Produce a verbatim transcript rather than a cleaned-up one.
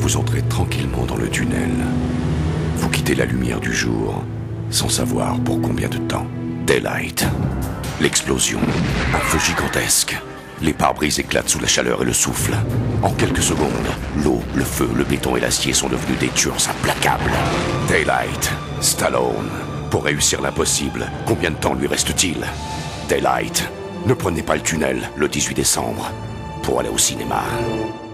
Vous entrez tranquillement dans le tunnel. Vous quittez la lumière du jour, sans savoir pour combien de temps. Daylight. L'explosion. Un feu gigantesque. Les pare-brises éclatent sous la chaleur et le souffle. En quelques secondes, l'eau, le feu, le béton et l'acier sont devenus des tueurs implacables. Daylight. Stallone. Pour réussir l'impossible, combien de temps lui reste-t-il? Daylight. Ne prenez pas le tunnel le dix-huit décembre pour aller au cinéma.